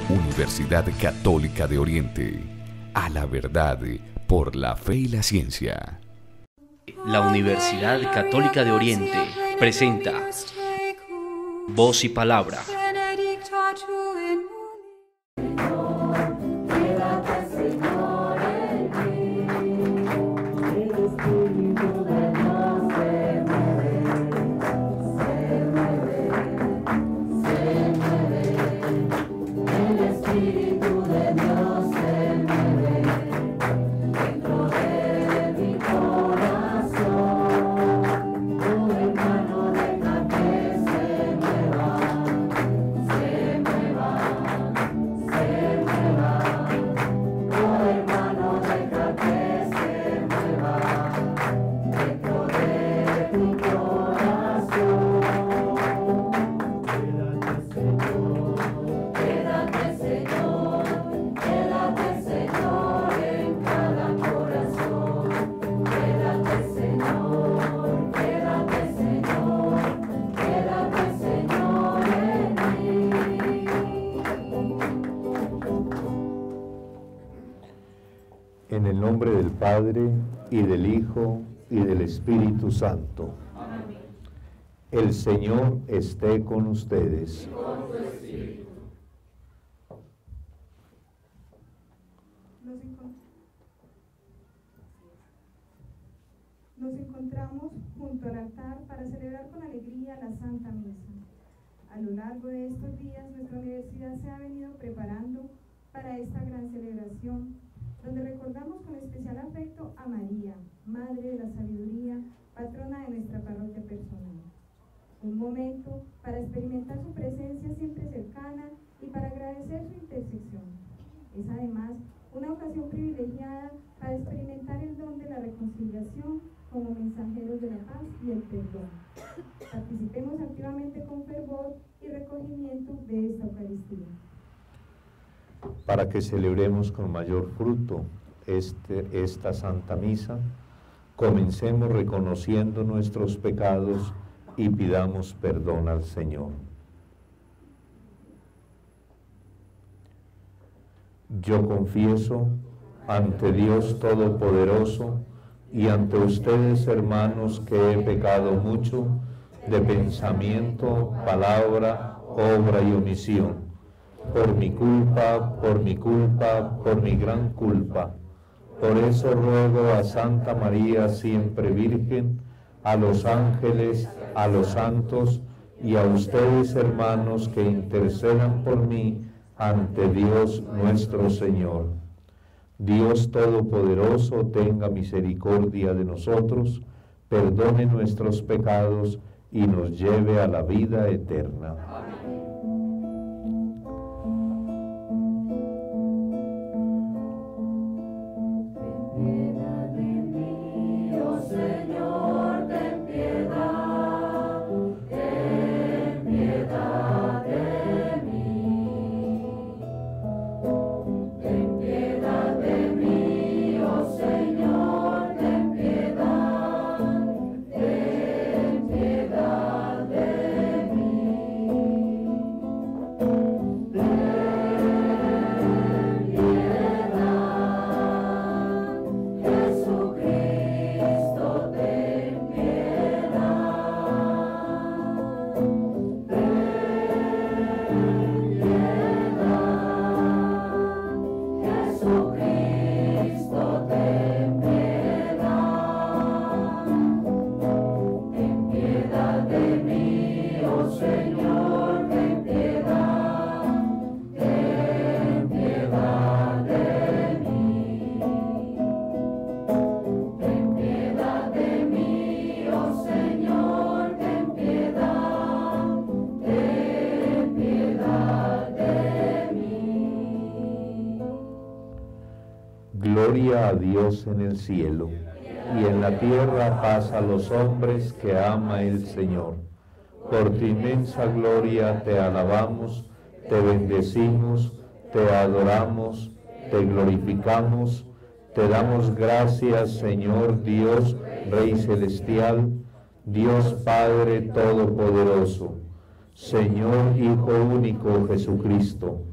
Universidad Católica de Oriente. A la verdad, por la fe y la ciencia. La Universidad Católica de Oriente presenta Voz y Palabra. En el nombre del Padre, y del Hijo, y del Espíritu Santo. Amén. El Señor esté con ustedes. Y con tu espíritu. Nos encontramos junto al altar para celebrar con alegría la Santa Misa. A lo largo de estos días, nuestra universidad se ha venido preparando para esta gran celebración, donde recordamos con especial afecto a María, Madre de la Sabiduría, patrona de nuestra parroquia personal. Un momento para experimentar su presencia siempre cercana y para agradecer su intercesión. Es además una ocasión privilegiada para experimentar el don de la reconciliación como mensajeros de la paz y el perdón. Participemos activamente con fervor y recogimiento de esta Eucaristía. Para que celebremos con mayor fruto esta Santa Misa, comencemos reconociendo nuestros pecados y pidamos perdón al Señor. Yo confieso ante Dios Todopoderoso y ante ustedes, hermanos, que he pecado mucho de pensamiento, palabra, obra y omisión. Por mi culpa, por mi gran culpa. Por eso ruego a Santa María, siempre Virgen, a los ángeles, a los santos y a ustedes, hermanos, que intercedan por mí ante Dios nuestro Señor. Dios Todopoderoso, tenga misericordia de nosotros, perdone nuestros pecados y nos lleve a la vida eterna. Amén. Gloria a Dios en el cielo, y en la tierra paz a los hombres que ama el Señor. Por tu inmensa gloria te alabamos, te bendecimos, te adoramos, te glorificamos, te damos gracias, Señor Dios, Rey Celestial, Dios Padre Todopoderoso, Señor Hijo único Jesucristo,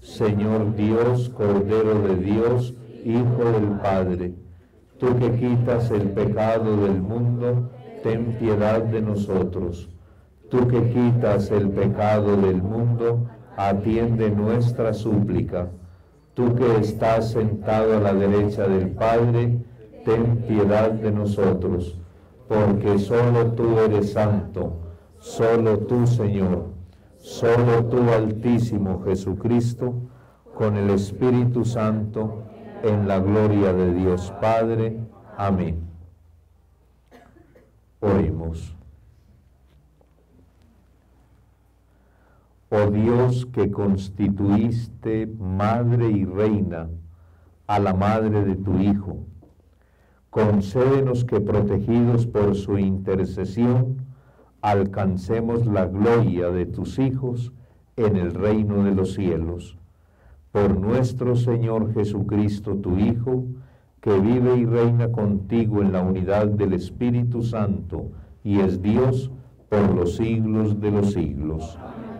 Señor Dios, Cordero de Dios, Hijo del Padre, tú que quitas el pecado del mundo, ten piedad de nosotros. Tú que quitas el pecado del mundo, atiende nuestra súplica. Tú que estás sentado a la derecha del Padre, ten piedad de nosotros, porque solo tú eres santo, solo tú, Señor, solo tú, Altísimo Jesucristo, con el Espíritu Santo, en la gloria de Dios Padre. Amén. Oremos. Oh Dios, que constituiste madre y reina a la madre de tu Hijo, concédenos que, protegidos por su intercesión, alcancemos la gloria de tus hijos en el reino de los cielos. Por nuestro Señor Jesucristo, tu Hijo, que vive y reina contigo en la unidad del Espíritu Santo y es Dios por los siglos de los siglos.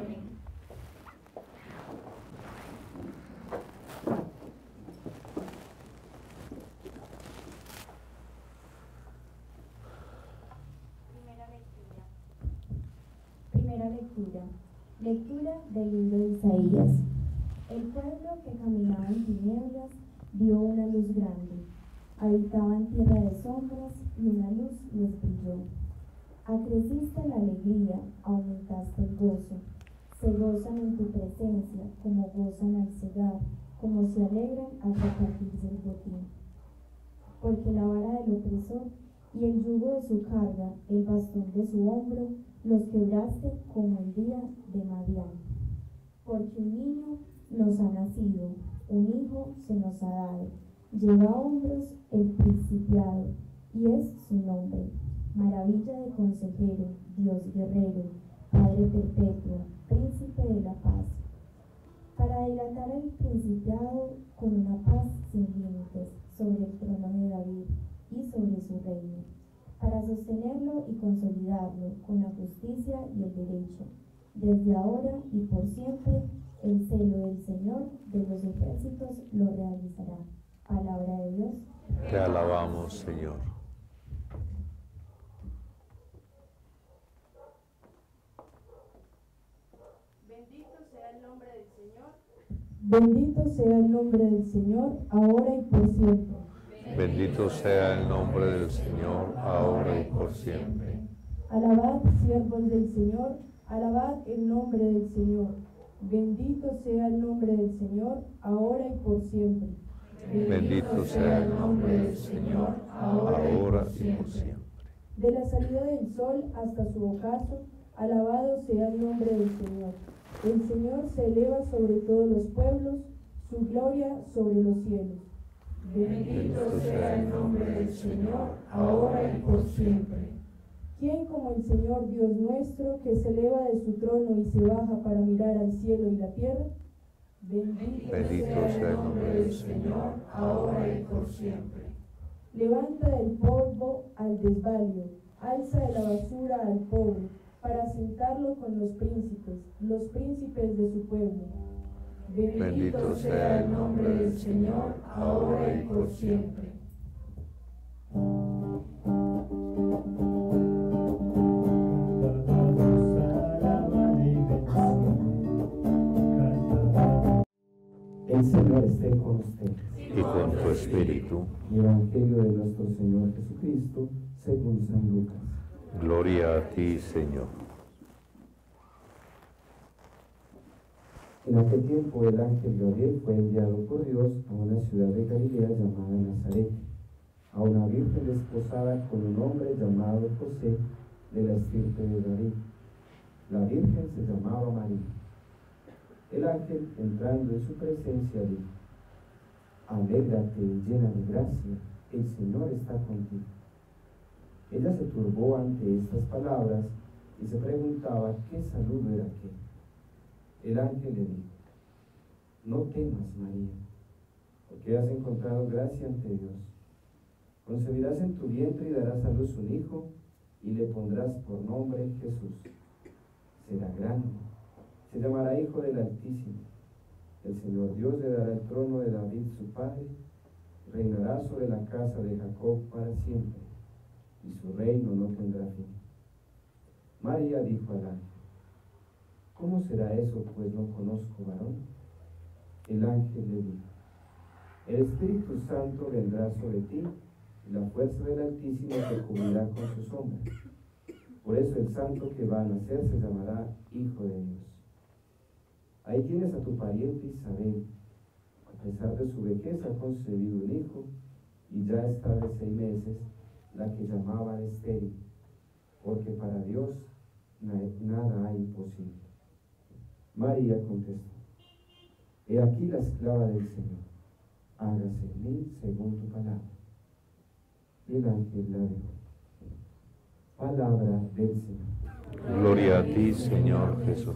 Primera lectura. Lectura del libro de Isaías. El pueblo que caminaba en tinieblas vio una luz grande. Habitaba en tierra de sombras y una luz les brilló. Acreciste la alegría, aumentaste el gozo. Se gozan en tu presencia como gozan al cegar, como se alegran al repartirse el botín. Porque la vara del opresor y el yugo de su carga, el bastón de su hombro, los quebraste como el día de Madián. Porque un niño nos ha nacido, un hijo se nos ha dado, lleva a hombros el principiado, y es su nombre. Maravilla de consejero, Dios guerrero, Padre perpetuo, príncipe de la paz. Para dilatar el principiado con una paz sin límites sobre el trono de David y sobre su reino, para sostenerlo y consolidarlo con la justicia y el derecho, desde ahora y por siempre. El celo del Señor de los ejércitos lo realizará. Palabra de Dios. Te alabamos, Señor. Bendito sea el nombre del Señor. Bendito sea el nombre del Señor, ahora y por siempre. Bendito sea el nombre del Señor, ahora y por siempre. Alabad, siervos del Señor, alabad el nombre del Señor. Bendito sea el nombre del Señor, ahora y por siempre. Bendito sea el nombre del Señor, ahora y por siempre. De la salida del sol hasta su ocaso, alabado sea el nombre del Señor. El Señor se eleva sobre todos los pueblos, su gloria sobre los cielos. Bendito sea el nombre del Señor, ahora y por siempre. ¿Quién como el Señor Dios nuestro, que se eleva de su trono y se baja para mirar al cielo y la tierra? Bendito sea el nombre del Señor, ahora y por siempre. Levanta del polvo al desvalio, alza de la basura al pobre, para sentarlo con los príncipes de su pueblo. Bendito sea el nombre del Señor, ahora y por siempre. El Señor esté con ustedes. Y con tu espíritu. Evangelio de nuestro Señor Jesucristo, según San Lucas. Gloria a ti, Señor. En aquel tiempo el ángel Gabriel fue enviado por Dios a una ciudad de Galilea llamada Nazaret, a una virgen desposada con un hombre llamado José, de la estirpe de David. La virgen se llamaba María. El ángel, entrando en su presencia, dijo: Alégrate, llena de gracia, el Señor está contigo. Ella se turbó ante estas palabras y se preguntaba qué saludo era aquel. El ángel le dijo: No temas, María, porque has encontrado gracia ante Dios. Concebirás en tu vientre y darás a luz un hijo, y le pondrás por nombre Jesús. Será grande, se llamará Hijo del Altísimo. El Señor Dios le dará el trono de David su padre, reinará sobre la casa de Jacob para siempre, y su reino no tendrá fin. María dijo al ángel: ¿Cómo será eso, pues no conozco varón? El ángel le dijo: El Espíritu Santo vendrá sobre ti, y la fuerza del Altísimo te cubrirá con su sombra. Por eso el santo que va a nacer se llamará Hijo de Dios. Ahí tienes a tu pariente Isabel. A pesar de su vejez ha concebido un hijo, y ya está de 6 meses, la que llamaban estéril, porque para Dios nada hay imposible. María contestó: He aquí la esclava del Señor, hágase en mí según tu palabra. Y el ángel la dejó. Palabra del Señor. Gloria a ti, Señor Jesús.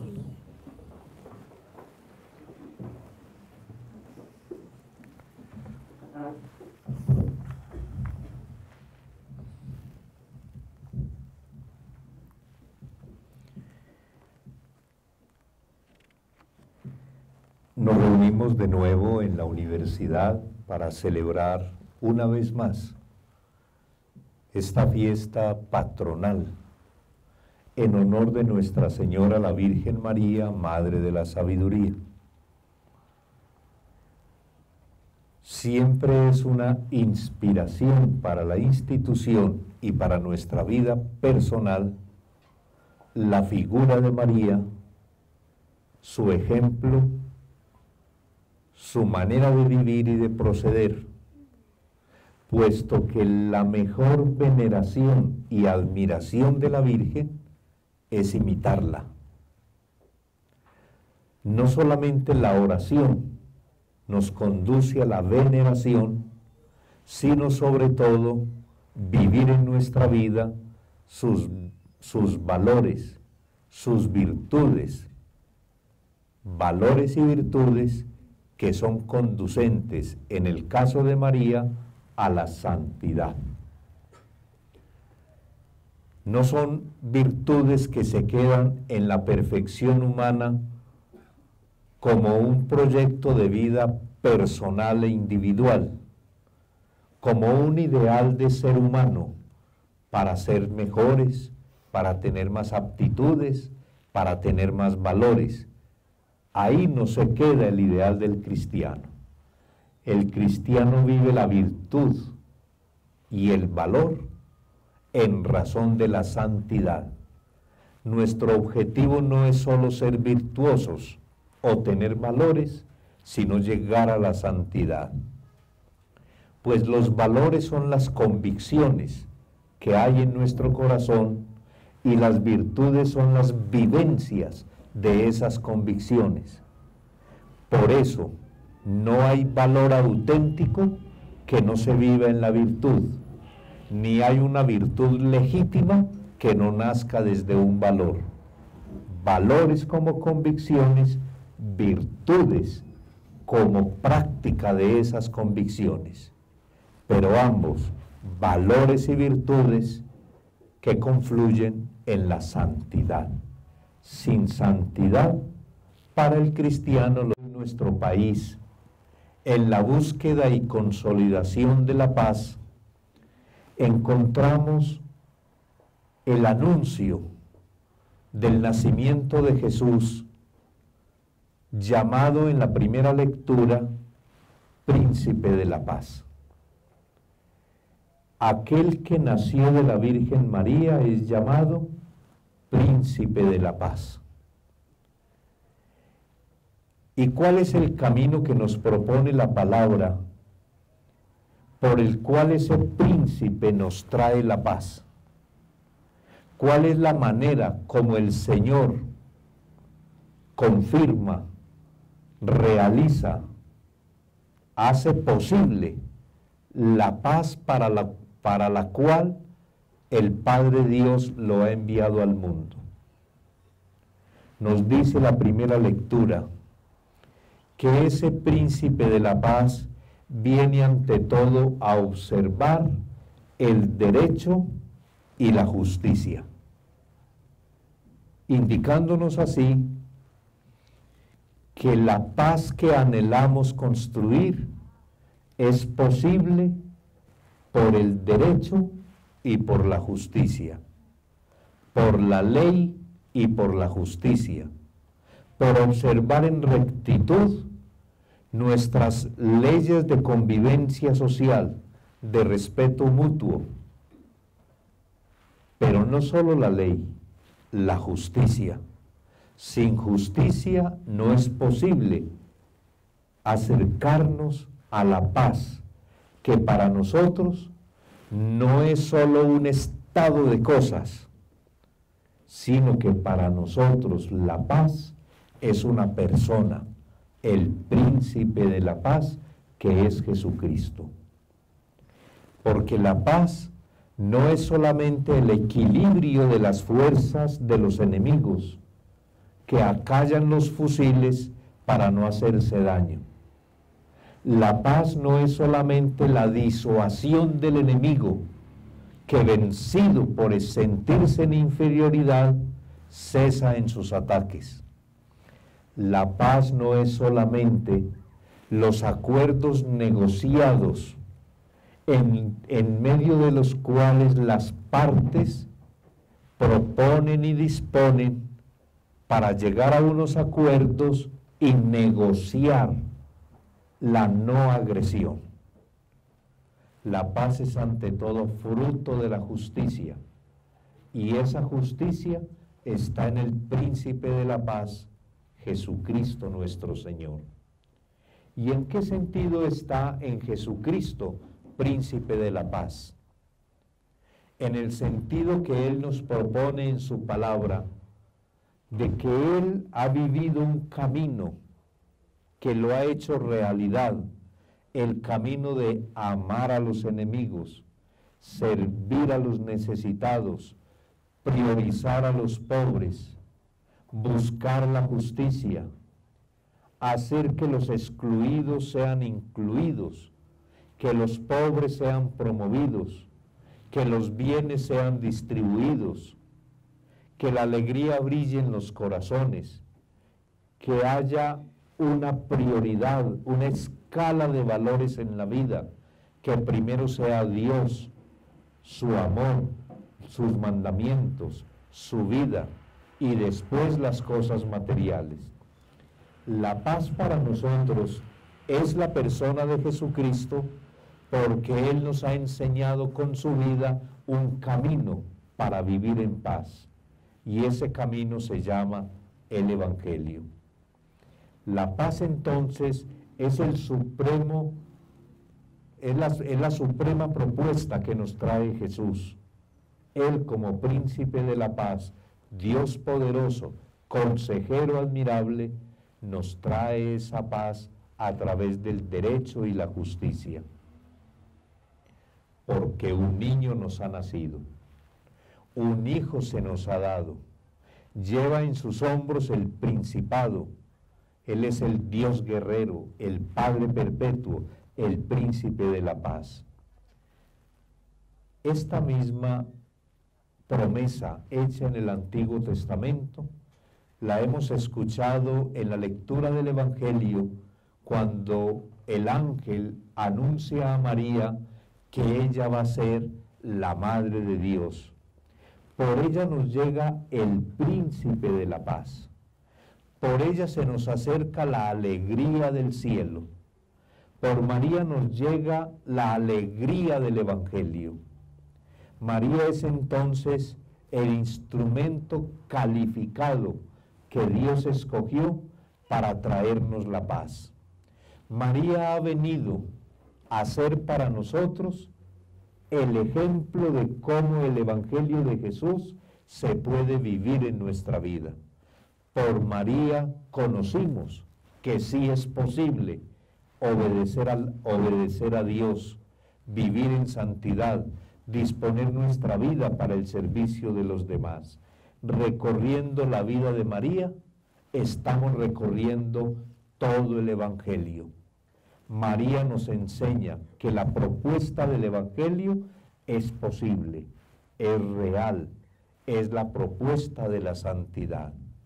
Nos reunimos de nuevo en la universidad para celebrar una vez más esta fiesta patronal en honor de Nuestra Señora la Virgen María, Madre de la Sabiduría. Siempre es una inspiración para la institución y para nuestra vida personal la figura de María, su ejemplo, su manera de vivir y de proceder, puesto que la mejor veneración y admiración de la Virgen es imitarla. No solamente la oración nos conduce a la veneración, sino sobre todo vivir en nuestra vida sus valores, sus virtudes, valores y virtudes que son conducentes, en el caso de María, a la santidad. No son virtudes que se quedan en la perfección humana como un proyecto de vida personal e individual, como un ideal de ser humano para ser mejores, para tener más aptitudes, para tener más valores. Ahí no se queda el ideal del cristiano. El cristiano vive la virtud y el valor en razón de la santidad. Nuestro objetivo no es solo ser virtuosos o tener valores, sino llegar a la santidad. Pues los valores son las convicciones que hay en nuestro corazón y las virtudes son las vivencias de esas convicciones. Por eso, no hay valor auténtico que no se viva en la virtud, ni hay una virtud legítima que no nazca desde un valor. Valores como convicciones, virtudes como práctica de esas convicciones, pero ambos, valores y virtudes que confluyen en la santidad. Sin santidad, para el cristiano en nuestro país, en la búsqueda y consolidación de la paz, encontramos el anuncio del nacimiento de Jesús, llamado en la primera lectura Príncipe de la Paz. Aquel que nació de la Virgen María es llamado Príncipe de la Paz. ¿Y cuál es el camino que nos propone la palabra por el cual ese príncipe nos trae la paz? ¿Cuál es la manera como el Señor confirma, realiza, hace posible la paz para la cual el Padre Dios lo ha enviado al mundo? Nos dice la primera lectura que ese príncipe de la paz viene ante todo a observar el derecho y la justicia, indicándonos así que la paz que anhelamos construir es posible por el derecho y por la justicia, por la ley y por la justicia, por observar en rectitud nuestras leyes de convivencia social, de respeto mutuo, pero no solo la ley, la justicia. Sin justicia no es posible acercarnos a la paz, que para nosotros no es solo un estado de cosas, sino que para nosotros la paz es una persona, el príncipe de la paz, que es Jesucristo. Porque la paz no es solamente el equilibrio de las fuerzas de los enemigos, que acallan los fusiles para no hacerse daño. La paz no es solamente la disuasión del enemigo, que vencido por sentirse en inferioridad, cesa en sus ataques. La paz no es solamente los acuerdos negociados en medio de los cuales las partes proponen y disponen para llegar a unos acuerdos y negociar la no agresión. La paz es ante todo fruto de la justicia, y esa justicia está en el príncipe de la paz, Jesucristo nuestro Señor. ¿Y en qué sentido está en Jesucristo, príncipe de la paz? En el sentido que Él nos propone en su palabra, de que Él ha vivido un camino que lo ha hecho realidad, el camino de amar a los enemigos, servir a los necesitados, priorizar a los pobres, buscar la justicia, hacer que los excluidos sean incluidos, que los pobres sean promovidos, que los bienes sean distribuidos, que la alegría brille en los corazones, que haya una prioridad, una escala de valores en la vida, que primero sea Dios, su amor, sus mandamientos, su vida, y después las cosas materiales. La paz para nosotros es la persona de Jesucristo, porque Él nos ha enseñado con su vida un camino para vivir en paz, y ese camino se llama el Evangelio. La paz entonces es el supremo, es la suprema propuesta que nos trae Jesús. Él como príncipe de la paz, Dios poderoso, consejero admirable, nos trae esa paz a través del derecho y la justicia. Porque un niño nos ha nacido, un hijo se nos ha dado, lleva en sus hombros el principado. Él es el Dios guerrero, el Padre perpetuo, el príncipe de la paz. Esta misma promesa hecha en el Antiguo Testamento la hemos escuchado en la lectura del Evangelio, cuando el ángel anuncia a María que ella va a ser la Madre de Dios. Por ella nos llega el príncipe de la paz. Por ella se nos acerca la alegría del cielo. Por María nos llega la alegría del Evangelio. María es entonces el instrumento calificado que Dios escogió para traernos la paz. María ha venido a ser para nosotros el ejemplo de cómo el Evangelio de Jesús se puede vivir en nuestra vida. Por María conocimos que sí es posible obedecer a Dios, vivir en santidad, disponer nuestra vida para el servicio de los demás. Recorriendo la vida de María, estamos recorriendo todo el Evangelio. María nos enseña que la propuesta del Evangelio es posible, es real, es la propuesta de la santidad.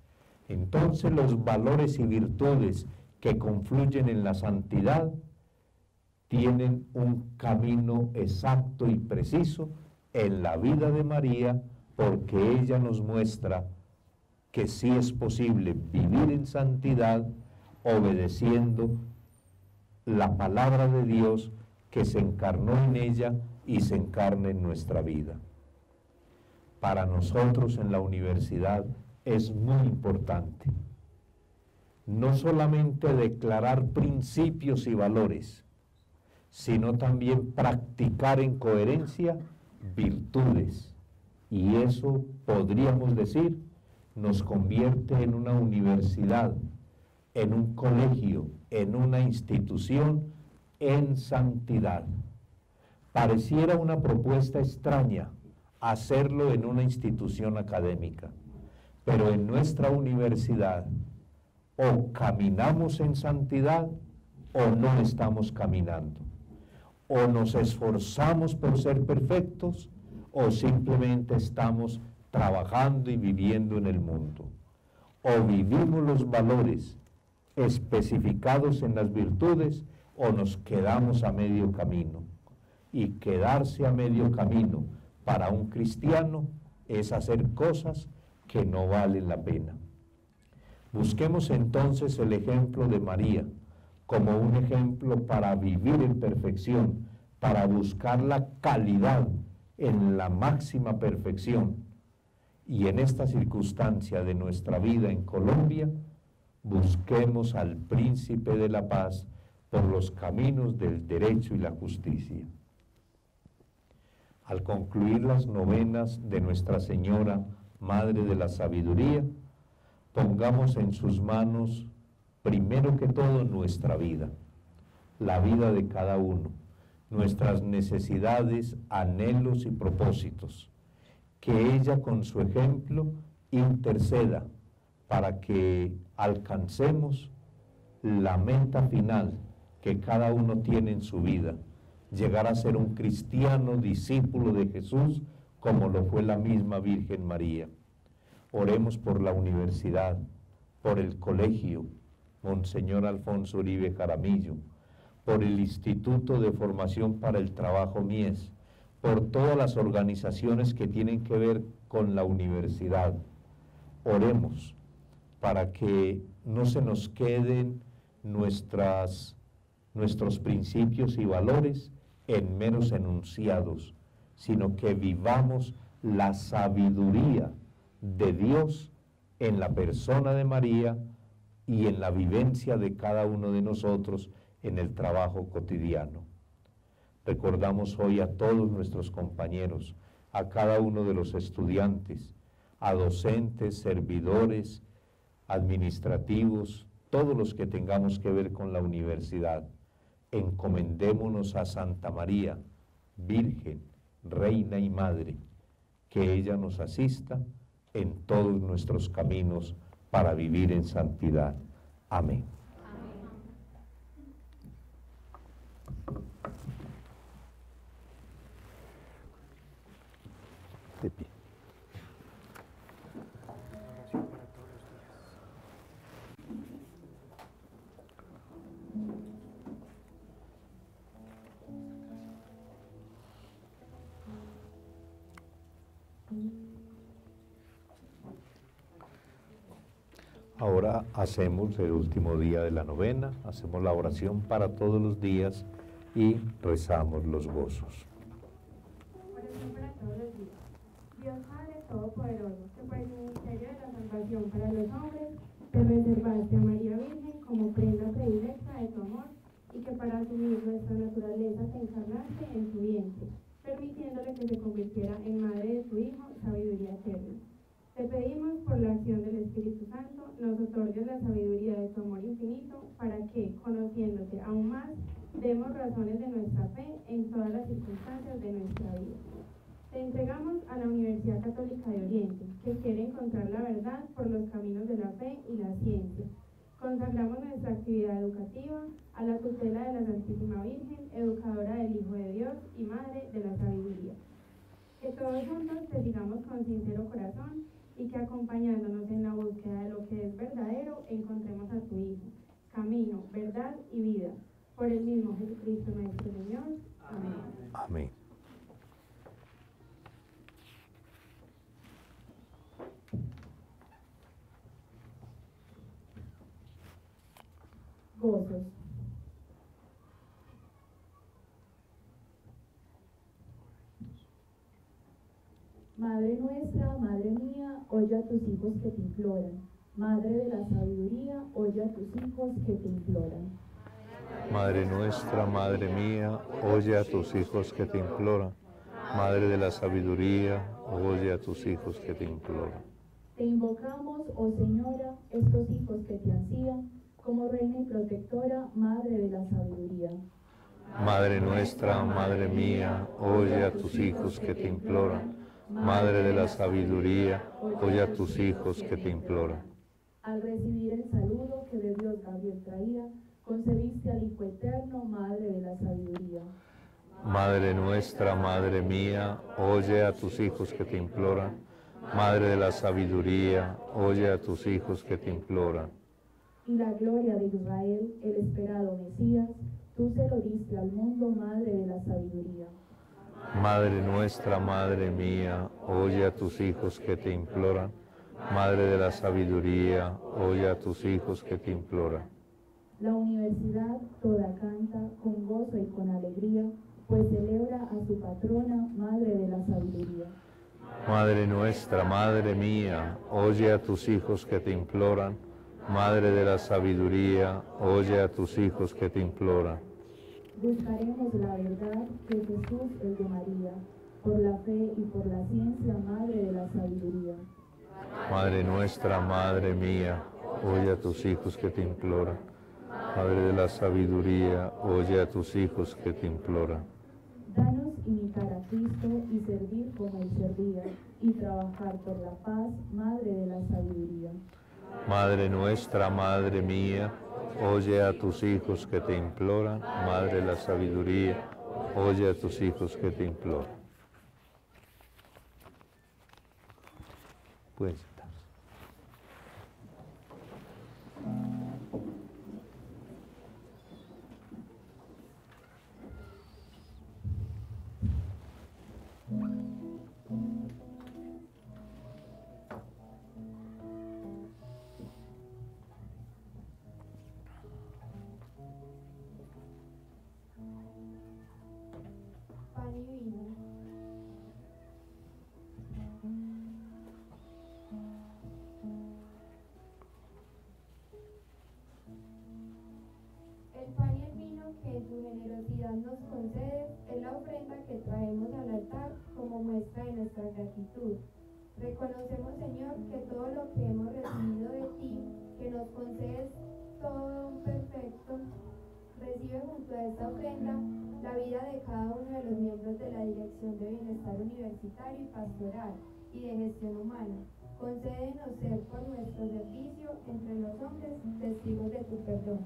Entonces los valores y virtudes que confluyen en la santidad tienen un camino exacto y preciso en la vida de María, porque ella nos muestra que sí es posible vivir en santidad obedeciendo la palabra de Dios que se encarnó en ella y se encarna en nuestra vida. Para nosotros en la universidad es muy importante no solamente declarar principios y valores, sino también practicar en coherencia virtudes. Y eso, podríamos decir, nos convierte en una universidad, en un colegio, en una institución en santidad. Pareciera una propuesta extraña hacerlo en una institución académica, pero en nuestra universidad o caminamos en santidad o no estamos caminando. O nos esforzamos por ser perfectos o simplemente estamos trabajando y viviendo en el mundo. O vivimos los valores especificados en las virtudes o nos quedamos a medio camino. Y quedarse a medio camino para un cristiano es hacer cosas que no valen la pena. Busquemos entonces el ejemplo de María como un ejemplo para vivir en perfección, para buscar la calidad en la máxima perfección. Y en esta circunstancia de nuestra vida en Colombia, busquemos al Príncipe de la Paz por los caminos del derecho y la justicia. Al concluir las novenas de Nuestra Señora, Madre de la Sabiduría, pongamos en sus manos, primero que todo, nuestra vida, la vida de cada uno, nuestras necesidades, anhelos y propósitos, que ella con su ejemplo interceda para que alcancemos la meta final que cada uno tiene en su vida, llegar a ser un cristiano discípulo de Jesús, como lo fue la misma Virgen María. Oremos por la universidad, por el colegio Monseñor Alfonso Uribe Jaramillo, por el Instituto de Formación para el Trabajo Mies, por todas las organizaciones que tienen que ver con la universidad. Oremos para que no se nos queden nuestros principios y valores en meros enunciados, sino que vivamos la sabiduría de Dios en la persona de María y en la vivencia de cada uno de nosotros en el trabajo cotidiano. Recordamos hoy a todos nuestros compañeros, a cada uno de los estudiantes, a docentes, servidores, administrativos, todos los que tengamos que ver con la universidad. Encomendémonos a Santa María, Virgen, Reina y Madre, que ella nos asista en todos nuestros caminos para vivir en santidad. Amén. De pie. Ahora hacemos el último día de la novena, hacemos la oración para todos los días y rezamos los gozos. Oración para todos los días. Dios Padre Todopoderoso, que por el ministerio de la salvación para los hombres, te reservaste a María Virgen como prenda predilecta de tu amor, y que para asumir nuestra naturaleza te encarnaste en su vientre, permitiéndole que se convirtiera en madre de tu Hijo, sabiduría eterna. Te pedimos, por la acción del Espíritu Santo, nos otorgues la sabiduría de tu amor infinito, para que, conociéndote aún más, demos razones de nuestra fe en todas las circunstancias de nuestra vida. Te entregamos a la Universidad Católica de Oriente, que quiere encontrar la verdad por los caminos de la fe y la ciencia. Consagramos nuestra actividad educativa a la tutela de la Santísima Virgen, educadora del Hijo de Dios y Madre de la Sabiduría. Que todos juntos te sigamos con sincero corazón y que acompañándonos en la búsqueda de lo que es verdadero, encontremos a tu Hijo, camino, verdad y vida. Por el mismo Jesucristo nuestro Señor. Amén. Amén. Gozos. Madre nuestra, Madre mía, oye a tus hijos que te imploran. Madre de la sabiduría, oye a tus hijos que te imploran. Madre nuestra, Madre mía, oye a tus hijos que te imploran. Madre de la sabiduría, oye a tus hijos que te imploran. Te invocamos, oh Señora, estos hijos que te ansían, como Reina y Protectora, Madre de la sabiduría. Madre nuestra, Madre mía, oye a tus hijos que te imploran. Madre de la sabiduría, oye a tus hijos que te imploran. Al recibir el saludo que de Dios Gabriel traía, concebiste al Hijo Eterno, Madre de la sabiduría. Madre nuestra, Madre mía, oye a tus hijos que te imploran. Madre de la sabiduría, oye a tus hijos que te imploran. Y la gloria de Israel, el esperado Mesías, tú se lo diste al mundo, Madre de la sabiduría. Madre nuestra, Madre mía, oye a tus hijos que te imploran. Madre de la sabiduría, oye a tus hijos que te imploran. La universidad toda canta con gozo y con alegría, pues celebra a su patrona, Madre de la sabiduría. Madre nuestra, Madre mía, oye a tus hijos que te imploran. Madre de la sabiduría, oye a tus hijos que te imploran. Buscaremos la verdad que Jesús es de María, por la fe y por la ciencia, Madre de la sabiduría. Madre nuestra, Madre mía, oye a tus hijos que te imploran. Madre de la sabiduría, oye a tus hijos que te imploran. Danos imitar a Cristo y servir como Él servía, y trabajar por la paz, Madre de la sabiduría. Madre nuestra, Madre mía, oye a tus hijos que te imploran. Madre de la sabiduría, oye a tus hijos que te imploran. Pueden sentarse. Pan y vino. El pan y el vino que en tu generosidad nos concedes es la ofrenda que traemos al altar como muestra de nuestra gratitud. Reconocemos, Señor, que todo lo que hemos recibido de ti, que nos concedes todo perfecto, recibe junto a esta ofrenda la vida de cada uno de los miembros de la Dirección de Bienestar Universitario y Pastoral y de Gestión Humana. Concédenos ser por nuestro servicio entre los hombres testigos de tu perdón.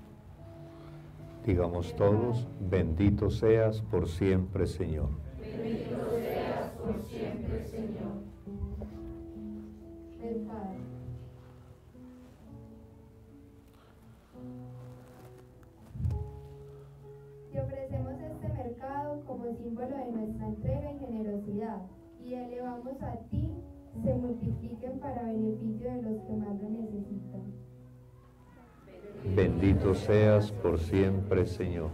Digamos todos, bendito seas por siempre, Señor. Bendito seas por siempre, Señor. Del Padre. Te ofrecemos este mercado como símbolo de nuestra entrega y generosidad, y elevamos a ti, se multipliquen para beneficio de los que más lo necesitan. Bendito seas por siempre, Señor.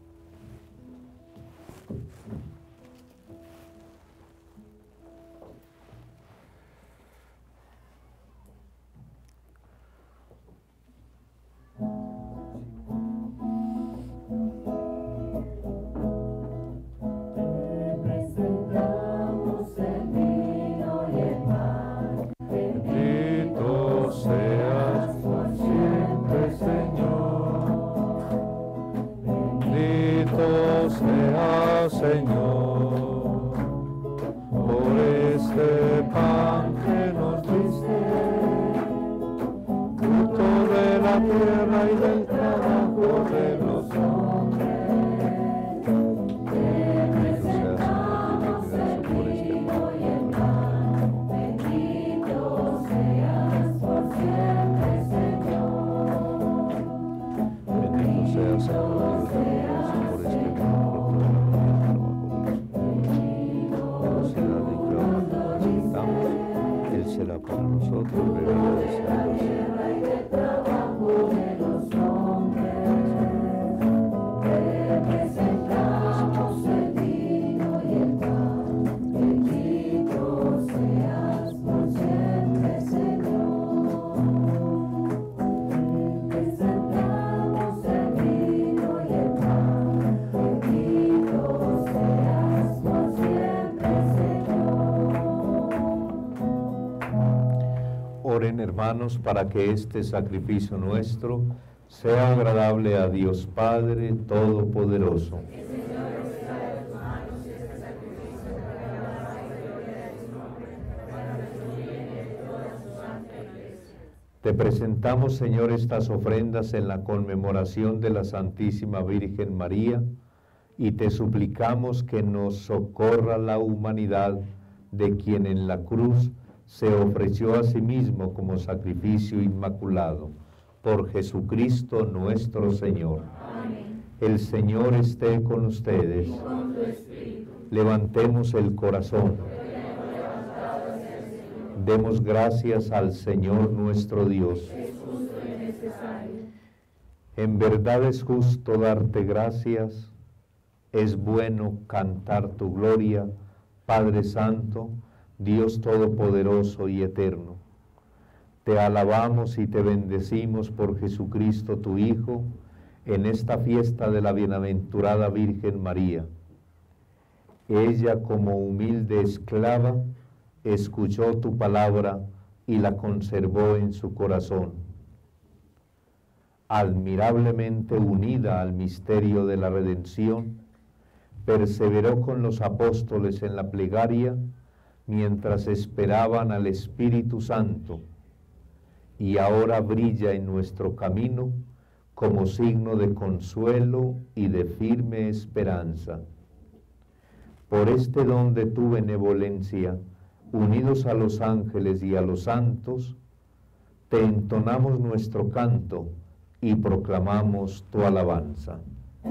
Bendito seas por siempre, Señor. Bendito seas, Señor, por este pan que nos diste, fruto de la tierra y del trabajo de los hombres. Bendito seas, Señor, por este pan. nosotros reverencia. Representamos el vino y el pan, bendito seas por siempre, Señor. Representamos el vino y el pan, bendito seas por siempre, Señor. Oren, hermanos, para que este sacrificio nuestro sea agradable a Dios Padre Todopoderoso. Te presentamos, Señor, estas ofrendas en la conmemoración de la Santísima Virgen María y te suplicamos que nos socorra la humanidad de quien en la cruz se ofreció a sí mismo como sacrificio inmaculado. Por Jesucristo nuestro Señor. Amén. El Señor esté con ustedes. Y con tu espíritu. Levantemos el corazón. Demos gracias al Señor nuestro Dios. Es justo y necesario. En verdad es justo darte gracias. Es bueno cantar tu gloria, Padre Santo, Dios Todopoderoso y Eterno. Te alabamos y te bendecimos por Jesucristo tu Hijo, en esta fiesta de la bienaventurada Virgen María. Ella, como humilde esclava, escuchó tu palabra y la conservó en su corazón. Admirablemente unida al misterio de la redención, perseveró con los apóstoles en la plegaria mientras esperaban al Espíritu Santo, y ahora brilla en nuestro camino como signo de consuelo y de firme esperanza. Por este don de tu benevolencia, unidos a los ángeles y a los santos, te entonamos nuestro canto y proclamamos tu alabanza.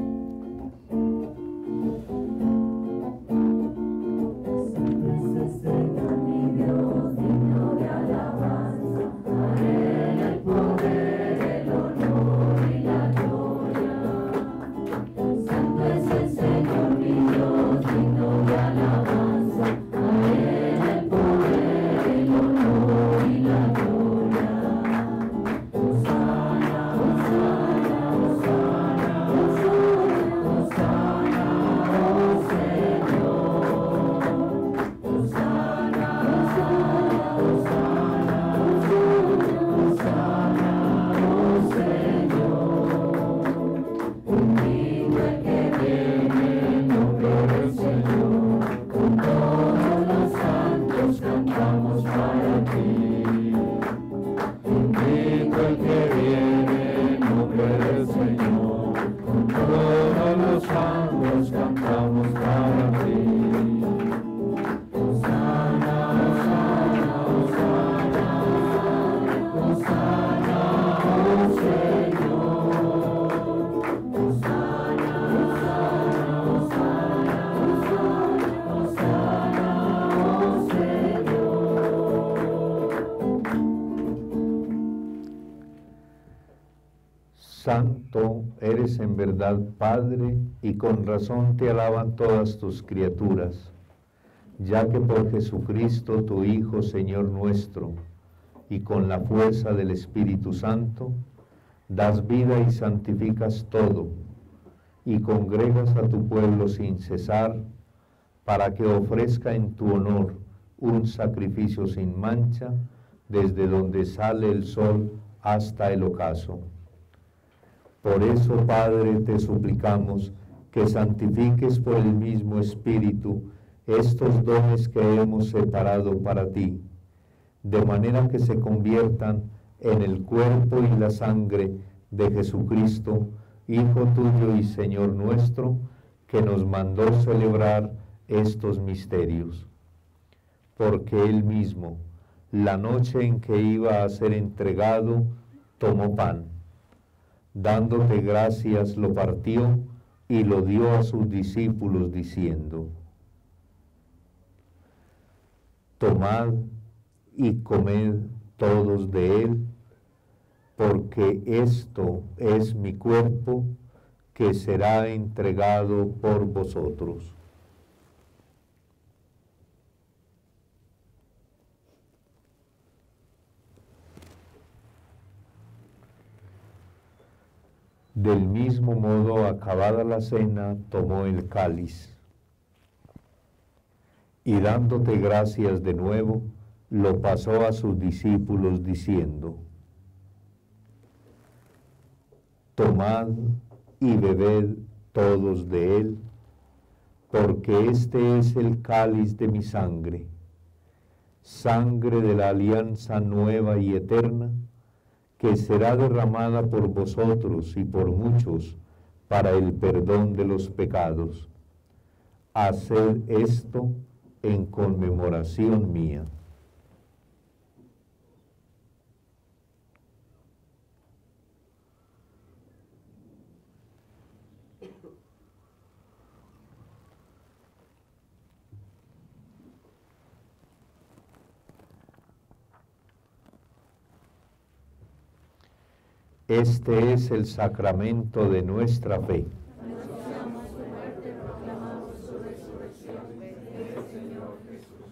Santo eres en verdad, Padre, y con razón te alaban todas tus criaturas, ya que por Jesucristo, tu Hijo, Señor nuestro, y con la fuerza del Espíritu Santo, das vida y santificas todo, y congregas a tu pueblo sin cesar, para que ofrezca en tu honor un sacrificio sin mancha, desde donde sale el sol hasta el ocaso. Por eso, Padre, te suplicamos que santifiques por el mismo Espíritu estos dones que hemos separado para ti, de manera que se conviertan en el cuerpo y la sangre de Jesucristo, Hijo tuyo y Señor nuestro, que nos mandó celebrar estos misterios. Porque Él mismo, la noche en que iba a ser entregado, tomó pan. Dándote gracias, lo partió y lo dio a sus discípulos, diciendo: Tomad y comed todos de él, porque esto es mi cuerpo que será entregado por vosotros. Del mismo modo, acabada la cena, tomó el cáliz y dándote gracias de nuevo, lo pasó a sus discípulos diciendo: Tomad y bebed todos de él, porque este es el cáliz de mi sangre, sangre de la alianza nueva y eterna, que será derramada por vosotros y por muchos para el perdón de los pecados. Haced esto en conmemoración mía. Este es el sacramento de nuestra fe. Anunciamos su muerte, proclamamos su resurrección. Ven, Señor Jesús.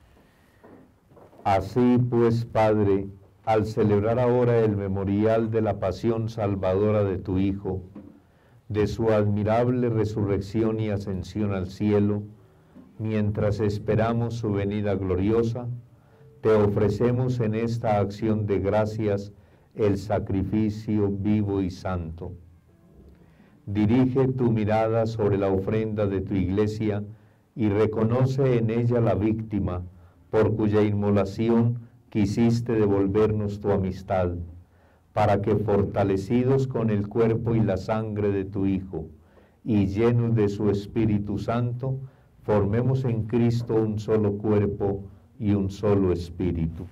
Así pues, Padre, al celebrar ahora el memorial de la pasión salvadora de tu Hijo, de su admirable resurrección y ascensión al cielo, mientras esperamos su venida gloriosa, te ofrecemos en esta acción de gracias el sacrificio vivo y santo. Dirige tu mirada sobre la ofrenda de tu iglesia y reconoce en ella la víctima por cuya inmolación quisiste devolvernos tu amistad, para que fortalecidos con el cuerpo y la sangre de tu Hijo y llenos de su Espíritu Santo, formemos en Cristo un solo cuerpo y un solo espíritu.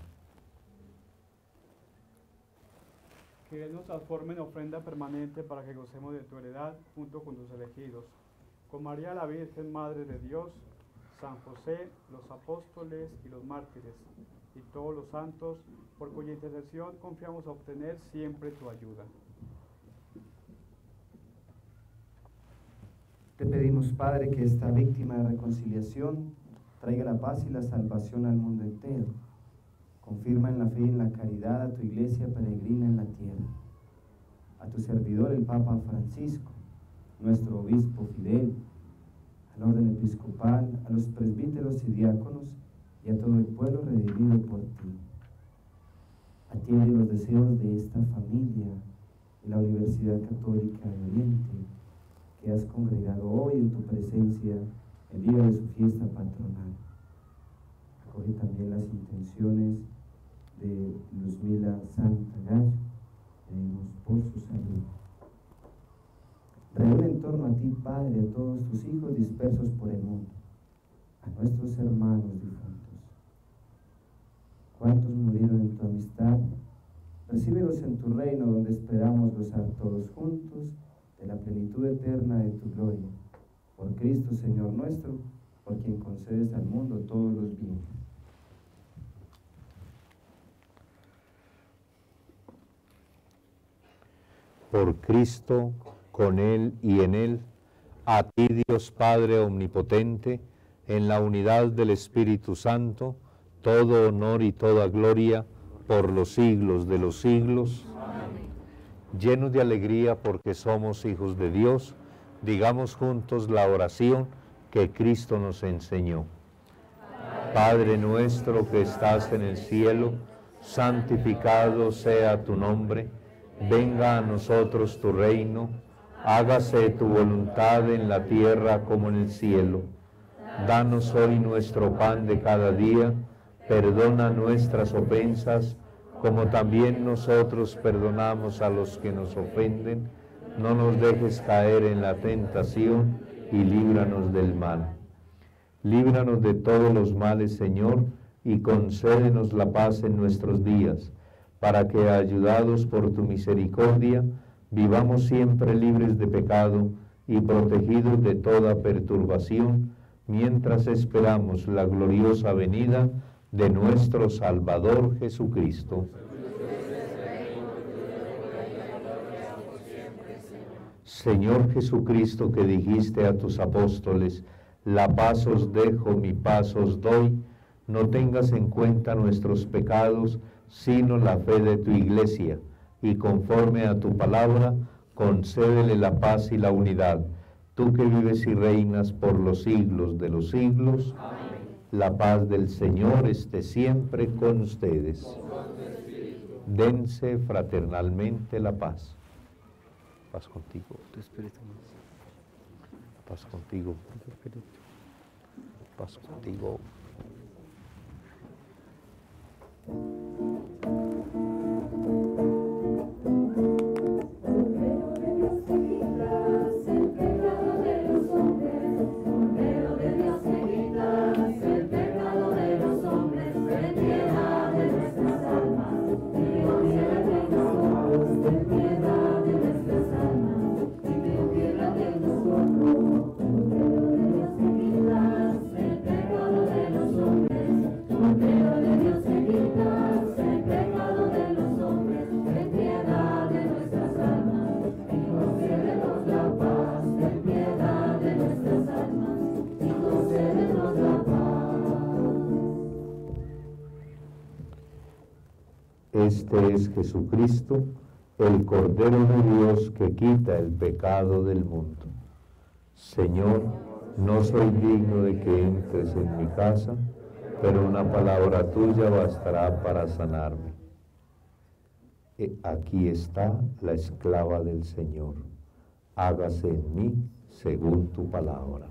Que Él nos transforme en ofrenda permanente para que gocemos de tu heredad junto con tus elegidos. Con María la Virgen, Madre de Dios, San José, los apóstoles y los mártires, y todos los santos, por cuya intercesión confiamos a obtener siempre tu ayuda. Te pedimos, Padre, que esta víctima de reconciliación traiga la paz y la salvación al mundo entero. Confirma en la fe y en la caridad a tu iglesia peregrina en la tierra. A tu servidor, el Papa Francisco, nuestro obispo Fidel, al orden episcopal, a los presbíteros y diáconos y a todo el pueblo redimido por ti. Atiende los deseos de esta familia de la Universidad Católica de Oriente, que has congregado hoy en tu presencia el día de su fiesta patronal. Acoge también las intenciones de Luzmila Santagallo, pedimos por su salud. Reúne en torno a ti, Padre, a todos tus hijos dispersos por el mundo, a nuestros hermanos difuntos. ¿Cuántos murieron en tu amistad? Recíbelos en tu reino, donde esperamos gozar todos juntos de la plenitud eterna de tu gloria. Por Cristo, Señor nuestro, por quien concedes al mundo todos los bienes. Por Cristo, con Él y en Él, a ti, Dios Padre Omnipotente, en la unidad del Espíritu Santo, todo honor y toda gloria por los siglos de los siglos. Amén. Llenos de alegría porque somos hijos de Dios, digamos juntos la oración que Cristo nos enseñó. Padre nuestro que estás en el cielo, santificado sea tu nombre. Venga a nosotros tu reino, hágase tu voluntad en la tierra como en el cielo. Danos hoy nuestro pan de cada día, perdona nuestras ofensas, como también nosotros perdonamos a los que nos ofenden. No nos dejes caer en la tentación y líbranos del mal. Líbranos de todos los males, Señor, y concédenos la paz en nuestros días, para que, ayudados por tu misericordia, vivamos siempre libres de pecado y protegidos de toda perturbación, mientras esperamos la gloriosa venida de nuestro Salvador Jesucristo. Señor Jesucristo, que dijiste a tus apóstoles, la paz os dejo, mi paz os doy, no tengas en cuenta nuestros pecados, sino la fe de tu Iglesia, y conforme a tu palabra, concédele la paz y la unidad. Tú que vives y reinas por los siglos de los siglos, amén. La paz del Señor esté siempre con ustedes. Dense fraternalmente la paz. Paz contigo. Tu espíritu. Paz contigo. Tu espíritu. Paz contigo. Este es Jesucristo, el Cordero de Dios que quita el pecado del mundo. Señor, no soy digno de que entres en mi casa, pero una palabra tuya bastará para sanarme. Aquí está la esclava del Señor. Hágase en mí según tu palabra.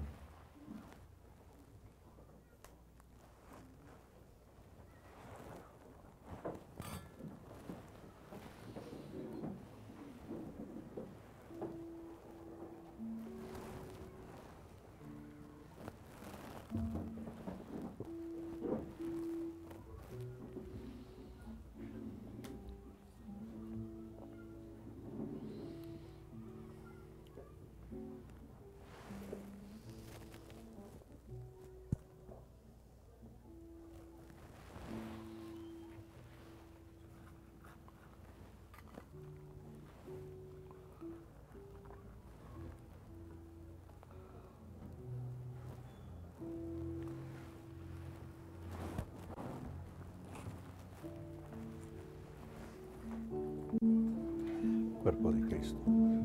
Cuerpo de Cristo.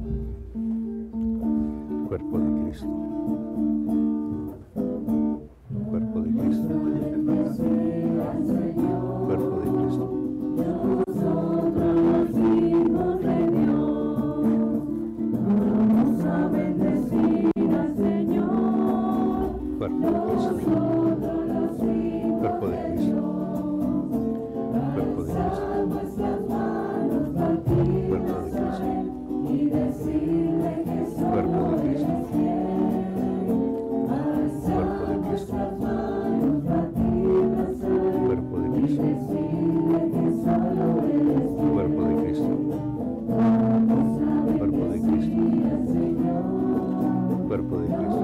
Cuerpo de Cristo. Cuerpo de Cristo. Cuerpo de Cristo. Nosotros, hijos de Dios, vamos a bendecir al Señor. Cuerpo de Cristo. Cuerpo de Cristo. Cuerpo de Cristo. Cuerpo de Cristo. Y decirle que Cuerpo de Cristo. Cuerpo de Cristo. Cuerpo de Cristo. Cuerpo de Cristo. Cuerpo de Cristo. Cuerpo de Cristo.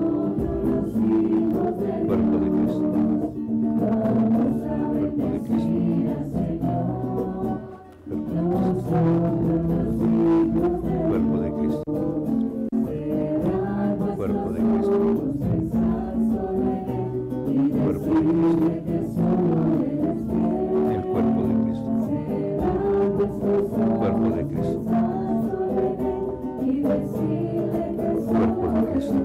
Cuerpo de Cristo. Cuerpo de Cristo. Cuerpo de Cristo. Cuerpo de Cristo. Cuerpo de Cristo. El cuerpo de Cristo. Cuerpo de Cristo. Cuerpo de Cristo.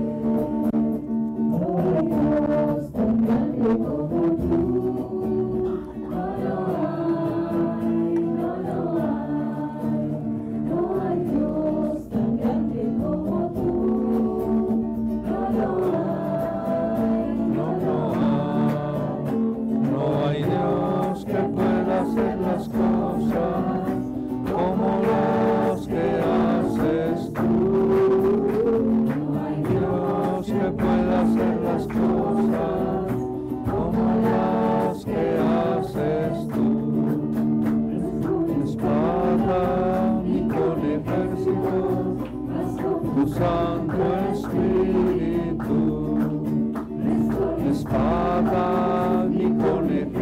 Hacer las cosas como las que haces tú. No hay Dios que pueda hacer las cosas como las que haces tú. Espada ni con ejército, tu Santo Espíritu. Espada ni con ejército,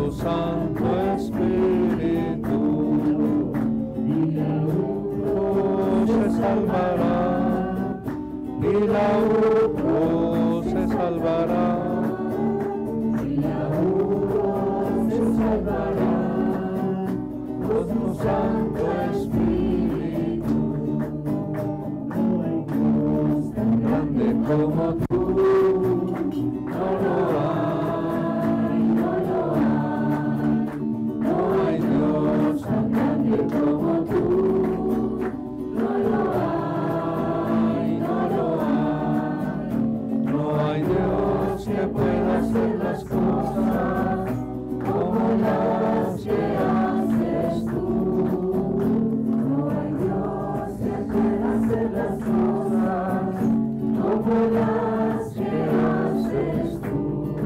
tu Santo Espíritu, y la cruz se salvará, y la cruz se salvará, y la cruz se salvará, con tu Santo Espíritu. No hay Dios tan grande como tú, no lo hay, no lo hay. No hay Dios tan grande como tú, no lo hay, no lo hay. No hay Dios que pueda hacer las cosas como las que haces tú. No hay Dios que pueda hacer las cosas como las que haces tú.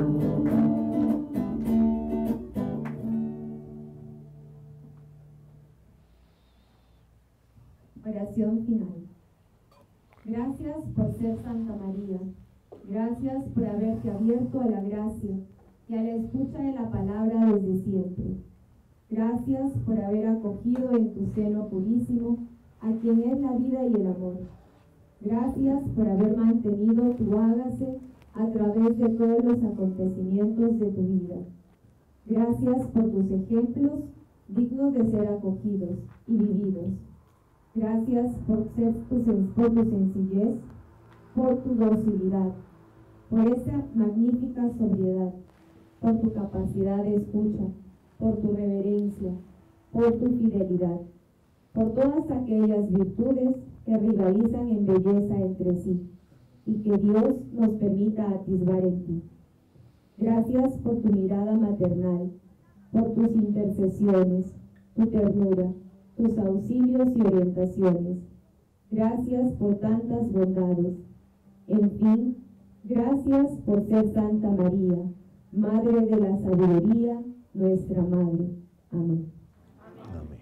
Oración final. Gracias por ser Santa María. Gracias por haberte abierto a la gracia y a la escucha de la palabra desde siempre. Gracias por haber acogido en tu seno purísimo a quien es la vida y el amor. Gracias por haber mantenido tu hágase a través de todos los acontecimientos de tu vida. Gracias por tus ejemplos dignos de ser acogidos y vividos. Gracias por tu sencillez, por tu docilidad, por esa magnífica sobriedad, por tu capacidad de escucha, por tu reverencia, por tu fidelidad, por todas aquellas virtudes que rivalizan en belleza entre sí y que Dios nos permita atisbar en ti. Gracias por tu mirada maternal, por tus intercesiones, tu ternura, tus auxilios y orientaciones. Gracias por tantas bondades. En fin, gracias por ser Santa María, Madre de la Sabiduría, nuestra Madre. Amén. Amén.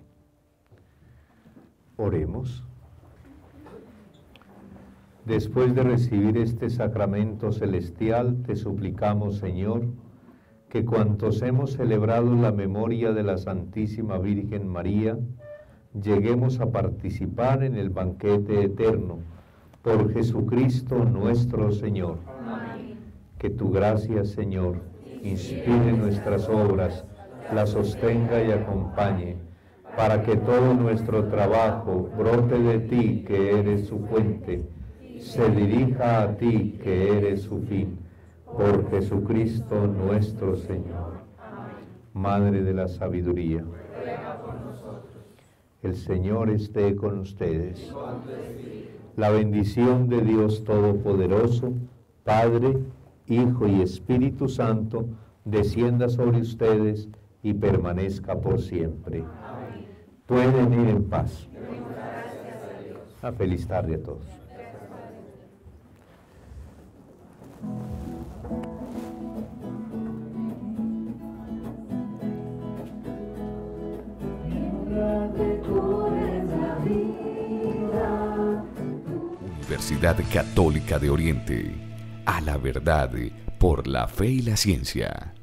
Oremos. Después de recibir este sacramento celestial, te suplicamos, Señor, que cuantos hemos celebrado la memoria de la Santísima Virgen María, lleguemos a participar en el banquete eterno, por Jesucristo nuestro Señor. Amén. Que tu gracia, Señor, inspire nuestras obras, las sostenga y acompañe, para que todo nuestro trabajo brote de ti, que eres su fuente, se dirija a ti, que eres su fin, por Jesucristo nuestro Señor. Madre de la sabiduría, el Señor esté con ustedes. La bendición de Dios Todopoderoso, Padre, Hijo y Espíritu Santo, descienda sobre ustedes y permanezca por siempre. Pueden ir en paz. Una feliz tarde a todos. Universidad Católica de Oriente, a la verdad por la fe y la ciencia.